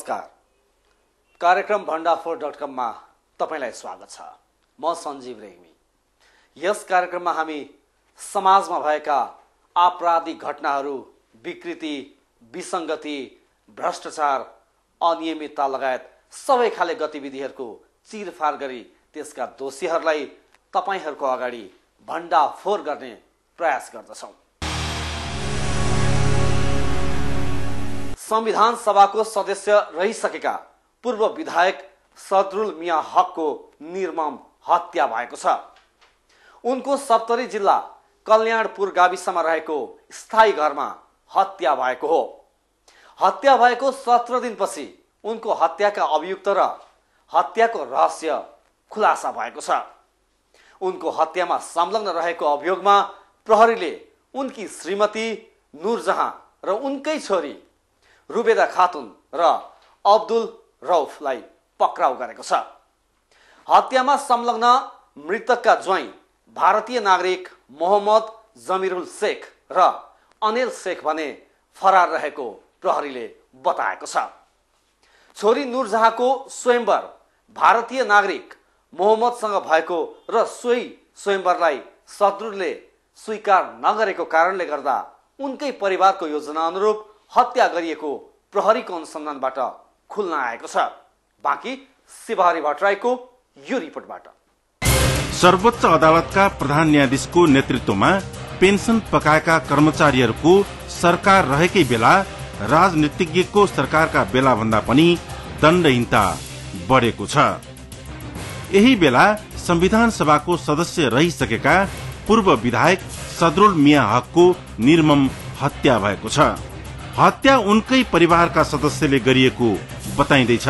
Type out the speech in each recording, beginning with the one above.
नमस्कार। कार्यक्रम भण्डाफोर.com मा तपाईलाई स्वागत छ। म सञ्जीव रेग्मी। यस कार्यक्रममा हामी समाजमा भएका आपराधिक घटनाहरू, विकृति, विसंगति, भ्रष्टाचार, अनियमितता लगायत सबै खाले गतिविधिहरूको चिरफार गरी त्यसका दोषीहरूलाई तपाईहरूको अगाडि भण्डाफोर गर्ने प्रयास गर्दछौं। संविधान सभाको सदस्य रहिसकेका पूर्व विधायक सदरुल मिया हकको निर्मम हत्या भएको छ। उनको सप्तरी जिल्ला कल्याणपुर गाविसमा रहेको स्थायी घरमा हत्या भएको हो। हत्या भएको 17 दिनपछि उनको हत्याका अभियुक्त र हत्याको रहस्य खुलासा भएको छ। उनको हत्यामा संलग्न रहेको अभियोगमा प्रहरीले उनकी श्रीमती नूरजहां र उनकै छोरी रुबेदा खातुन र अब्दुल रौफलाई पक्राउ गरेको छ। हत्यामा संलग्न मृतकका ज्वाइँ भारतीय नागरिक मोहम्मद जमिरुल शेख र अनिल शेख भने फरार रहेको प्रहरीले बताएको छ। छोरी नूरजहांको स्वयंवर भारतीय नागरिक मोहम्मदसँग भएको र सोही स्वयंवरलाई सदरुलले स्वीकार नगरेको कारणले गर्दा उनकै परिवारको योजना अनुरूप हत्या गरिएको प्रहरीको अनुसन्धानबाट खुल्न आएको छ। बाँकी शिवहरी भट्टराईको यो रिपोर्टबाट। सर्वोच्च अदालतका प्रधान न्यायाधीशको नेतृत्वमा पेन्सन पकाएका कर्मचारीहरूको सरकार रहेकै बेला राजनीतिज्ञको सरकारका बेला भन्दा पनि दण्डहीनता बढेको छ। यही बेला संविधान सभाको सदस्य रहिसकेका पूर्व विधायक सदरुल मिया हकको निर्मम हत्या भएको छ। हत्या उनकै परिवारका सदस्यले गरिएको बताइँदैछ।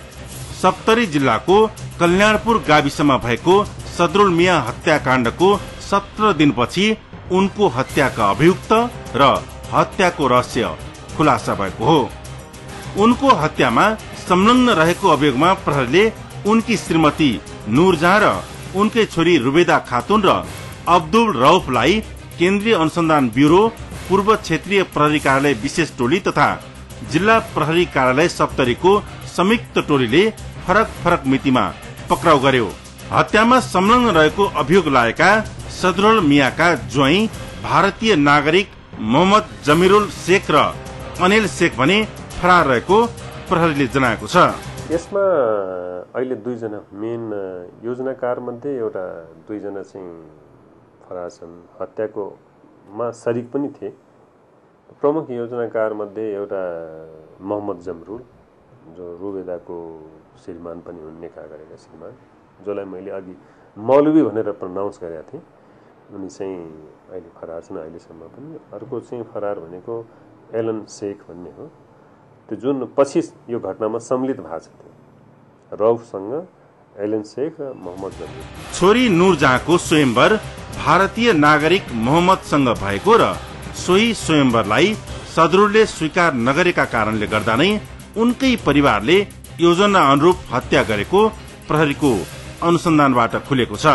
सप्तरी जिल्लाको कल्याणपुर गाविसमा भएको सदरुल मिया हत्याकाण्डको 17 दिनपछि उनको हत्याका अभियुक्त र हत्याको रहस्य खुलासा भएको हो। उनको हत्यामा संलग्न रहेको अभियोगमा प्रहरीले उनकी श्रीमती नूरजहां र उनकै छोरी रुबेदा खातुन र अब्दुल रौफलाई केन्द्रीय अनुसन्धान ब्यूरो, पूर्व क्षेत्रीय प्रहरी कार्यालय विशेष टोली तथा जिल्ला प्रहरी कार्यालय सप्तरीको संयुक्त टोलीले फरक फरक मितिमा पक्राउ गर्यो। हत्यामा संलग्न रहेको अभियोग लागेका सदरुल मियाका ज्वाइँ भारतीय नागरिक मोहम्मद जमिरुल शेख र अनिल शेख भने फरार रहेको प्रहरीले जनाएको छ। यसमा अहिले दुईजना मेन योजनाकार मध्ये एउटा दुईजना चाहिँ फरार छन्। हत्याको मा शरीक पनि थिए। प्रमुख योजनाकार मध्ये एउटा मोहम्मद जमरुल, जो रुबेदाको श्रीमान पनि हुन्, निकाह गरेका श्रीमान, जसलाई मैले अघि मौलवी भनेर प्रनाउन्स गरेका थिएँ, उनी चाहिँ अहिले फरार छन् अहिलेसम्म पनि। अर्को चाहिँ फरार भनेको एलन शेख भन्ने हो, त्यो जुन पछि यो घटनामा सम्मिलित भएको छ। रौफसँग एलन शेख र मोहम्मद जमरुल। छोरी नूरजहांको स्वयंवर भारतीय नागरिक मोहम्मदसँग भएको र सोही स्वयंवरलाई सदरुलले स्वीकार नगरेका कारणले गर्दा नै उनकै परिवारले योजना अनुरूप हत्या गरेको प्रहरीको अनुसन्धानबाट खुलेको छ।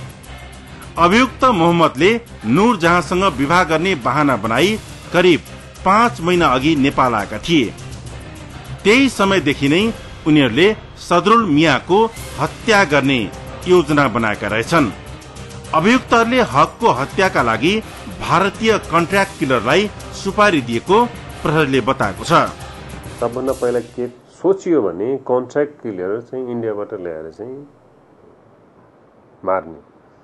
अभियुक्त मोहम्मदले नूरजहांसँग विवाह गर्ने बहाना बनाई करिब 5 महिना अघि नेपाल आएका थिए। त्यही समयदेखि नै उनीहरूले सदरुल मियाको हत्या गर्ने योजना बनाएका रहेछन्। अभियुक्तहरूले हकको हत्याका लागि भारतीय कन्ट्र्याक्ट किलरलाई सुपारी दिएको प्रहरीले बताएको छ। सबभन्दा पहिला के सोचियो भने कन्ट्र्याक्ट किलर चाहिँ इन्डियाबाट ल्याएर चाहिँ मार्ने।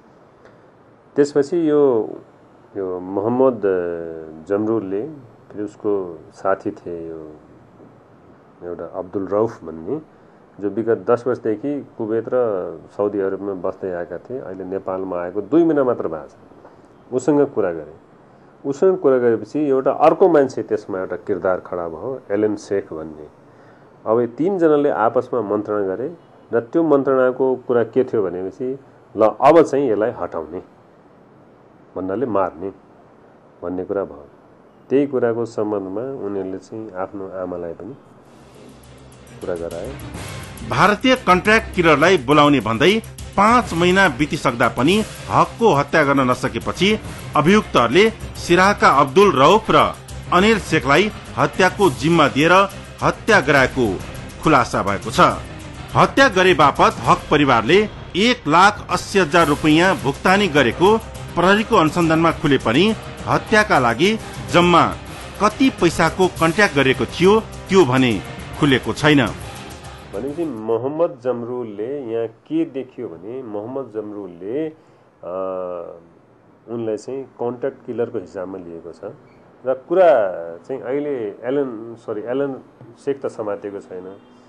त्यसपछि यो मोहम्मद जमरुलले, फिर उसको साथी थिए यो एउटा अब्दुल रौफ भन्ने, जो विगत 10 वर्षदेखि कुवेत र साउदी अरबमा बस्दै आएका थिए। अहिले नेपालमा आएको 2 महिना मात्र भएको छ। उसँग कुरा गरे। उसँग कुरा गरेपछि एउटा अर्को मान्छे त्यसमा एउटा किरदार खडा भयो, एलन शेख भन्ने। अब यो 3 जनाले आपसमा मन्त्रणा गरे र त्यो मन्त्रणाको कुरा के थियो भनेपछि ल अब चाहिँ यसलाई हटाउने भन्नाले मार्ने भन्ने कुरा भयो। त्यही कुराको सम्बन्धमा उनीहरूले चाहिँ आफ्नो आमालाई पनि कुरा गराए। भारतीय कन्ट्र्याक्ट किलरलाई बोलाउने भन्दै 5 महिना बितिसक्दा पनि हकको हत्या गर्न नसकेपछि अभियुक्तहरूले सिराहाका अब्दुल रौफ र अनिल शेखलाई हत्याको जिम्मा दिएर हत्या गराएको खुलासा भएको छ। हत्या गरे बापत हक परिवारले 1,80,000 रुपैयाँ भुक्तानी गरेको प्रहरीको अनुसन्धानमा खुले पनि हत्याका लागि जम्मा कति पैसाको कन्ट्र्याक्ट गरेको थियो त्यो भने खुलेको छैन। भनेपछि मोहम्मद जमरुलले यहाँ के देखियो भने मोहम्मद जमरुलले उनलाई चाहिँ कन्ट्र्याक्ट किलरको हिसाबमा लिएको छ र कुरा चाहिँ अहिले एलन शेख त समातेको छैन।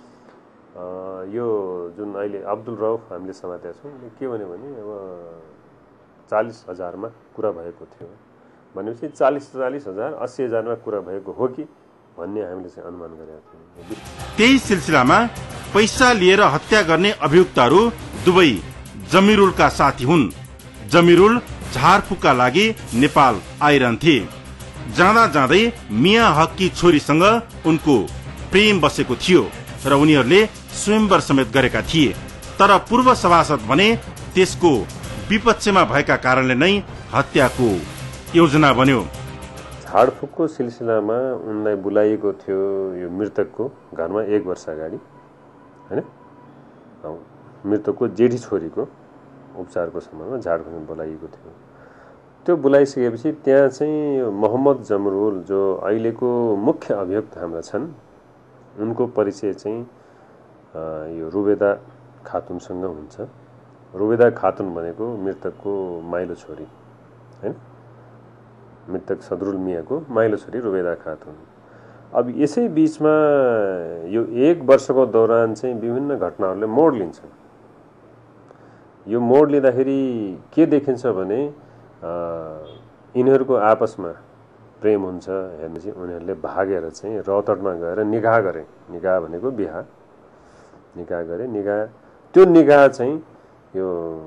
यो जुन अहिले अब्दुल रौफ हामीले समातेका छौँ के भन्यो भने अब 40,000 मा कुरा भएको थियो भनेपछि 40,000 80,000 मा कुरा भएको हो कि भन्ने हामीले चाहिँ अनुमान गरेका थियौँ। त्यही सिलसिलामा पैसा लिएर हत्या गर्ने अभियुक्तहरू दुवै जमिरुलका साथी हुन्। जमिरुल झारफुकका लागि नेपाल आइरहन्थे। जाँदा जाँदै मिया हककी छोरीसँग उनको प्रेम बसेको थियो र उनीहरूले स्वयंवर समेत गरेका थिए। तर पूर्व सभासद भने त्यसको विपक्षमा भएका कारणले नै हत्याको योजना बन्यो। झाडफुकको सिलसिलामा उनलाई बोलाइएको थियो यो मृतकको घरमा 1 वर्ष अगाडि हैन। मृतकको जेठी छोरीको उपचारको समयमा झाडफुकमा बोलाइएको थियो। त्यो बोलाइसकेपछि त्यहाँ चाहिँ मोहम्मद जमरुल जो अहिलेको मुख्य अभियुक्त हाम्रा छन् उनको परिचय चाहिँ यो रुबेदा खातुनसँग हुन्छ। रुबेदा खातुन भनेको मृतकको माइलो छोरी हैन। मृतक सदरुल मियाको माइलो छोरी रुबेदा खातुन। अब यसै बीचमा यो 1 वर्षको दौरान चाहिँ विभिन्न घटनाहरूले मोड लिन्छन्। यो मोड लिँदाखेरि के देखिन्छ भने यिनीहरूको आपसमा प्रेम हुन्छ हेर्नुपछि उनीहरूले भागेर चाहिँ रौतडमा गएर निकाह गरे। निकाह भनेको बिहा। निकाह गरे। निकाह त्यो निकाह चाहिँ यो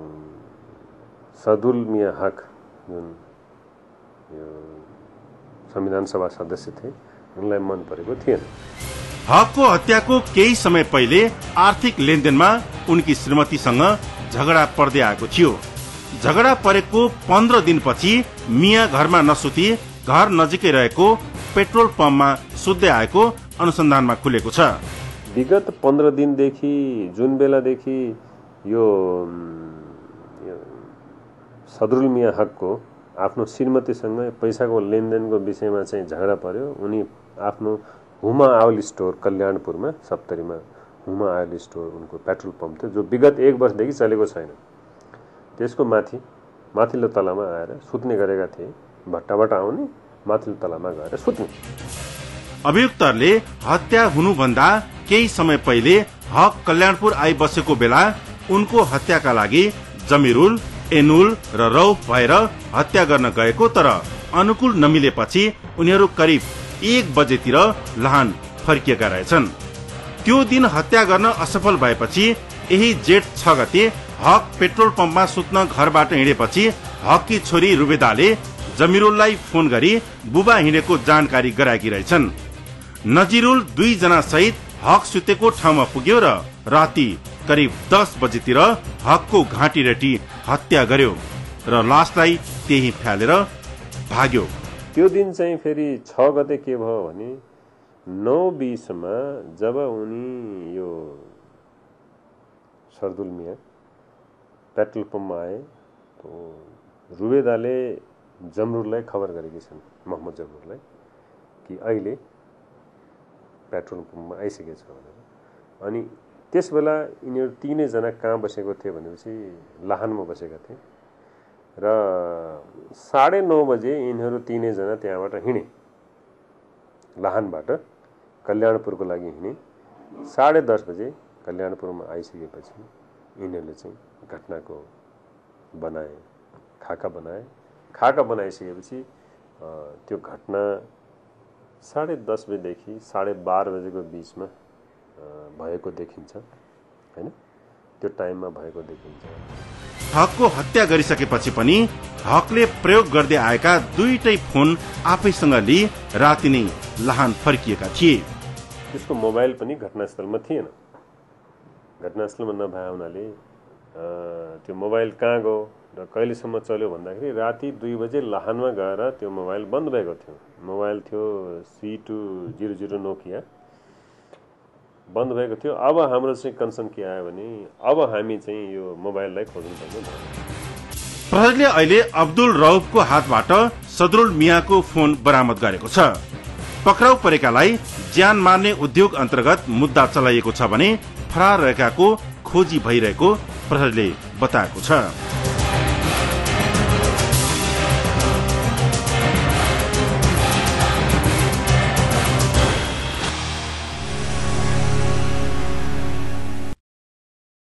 सदरुल मिया हक जुन यो संविधान सभा सदस्य थिए उनलाई मन परेको थिएन। हकको हत्याको केही समय पहिले आर्थिक लेनदेनमा उनकी श्रीमतीसँग झगडा पर्दै आएको थियो। झगडा परेको 15 दिनपछि मिया घरमा नसुती घर नजिकै रहेको पेट्रोल पम्पमा सुत्दै आएको अनुसन्धानमा खुलेको छ। विगत 15 दिनदेखि जुन बेलादेखि यो सदरुल मिया हकको आफ्नो श्रीमतीसँग पैसाको लेनदेनको विषयमा चाहिँ झगडा पर्यो। उनी आफ्नो हुमा आयल स्टोर कल्याणपुरमा सप्तरीमा हुमा आयल स्टोर उनको पेट्रोल पम्प थियो जो विगत 1 वर्षदेखि चलेको छैन। त्यसको माथिल्लो तलामा आएर सुत्ने गरेका थिए। भट्टाबाट आउने माथिल्लो तलामा गएर सुत्ने। अभियुक्तहरूले हत्या हुनुभन्दा केही समय पहिले हक कल्याणपुर आइबसेको बेला उनको हत्याका लागि जमिरुल, एनुल र रौफ भएर हत्या गर्न गएको तर अनुकूल नमिलेपछि उनीहरू करिब 1 बजेतिर लाहान फर्किएका रहेछन्। त्यो दिन हत्या गर्न असफल भएपछि यही जेठ 6 गते हक पेट्रोल पम्पमा सुत्न घरबाट हिँडेपछि हककी छोरी रुबेदाले जमिरुललाई फोन गरी बुबा हिँडेको जानकारी गराएकी रहेछन्। नजिरुल 2 जना सहित हक सुतेको ठाउँमा पुग्यो र राति करिब 10 बजेतिर हकको घाँटी रेटी हत्या गर्यो र लासलाई त्यही फ्यालेर भाग्यो। त्यो दिन चाहिँ फेरि 6 गते के भयो भने 9:20 मा जब उनी यो सरदुल मिया पेट्रोल पम्पमा आए तो रुबेदाले जमरुललाई खबर गरेकी छन् मोहम्मद जमरुललाई कि अहिले पेट्रोल पम्पमा आइसकेको छ भनेर। अनि त्यसबेला यिनीहरू 3 जना कहाँ बसेको थिए भनेपछि लाहानमा बसेका थिए र 9:30 बजे यिनीहरू 3 जना त्यहाँबाट हिँडे। लाहानबाट कल्याणपुरको लागि हिँडे। 10:30 बजे कल्याणपुरमा आइसकेपछि यिनीहरूले चाहिँ घटनाको बनाए, खाका बनाए। खाका बनाइसकेपछि त्यो घटना 10:30 बजेदेखि 12:30 बजेको बीचमा भएको देखिन्छ हैन। त्यो टाइममा भएको देखिन्छ। हकको हत्या गरिसकेपछि पनि हकले प्रयोग गर्दै आएका दुईटै फोन आफैसँग लिई राति नै लाहान फर्किएका थिए। त्यसको मोबाइल पनि घटनास्थलमा थिएन। घटनास्थलमा नभए हुनाले त्यो मोबाइल कहाँ गयो र कहिलेसम्म चल्यो भन्दाखेरि राति 2 बजे लाहानमा गएर त्यो मोबाइल बन्द भएको थियो। मोबाइल थियो C200 नोकिया बन्द भएको थियो। अब हाम्रो चाहिँ कन्सर्न के आयो भने अब हामी चाहिँ यो मोबाइललाई खोज्नुपर्छ। प्रहरीले अहिले अब्दुल रौफको हातबाट सदरुल मियाको फोन बरामद गरेको छ। पक्राउ परेकालाई ज्यान मार्ने उद्योग अन्तर्गत मुद्दा चलाइएको छ भने फरार रहेकाको खोजी भइरहेको प्रहरीले बताएको छ।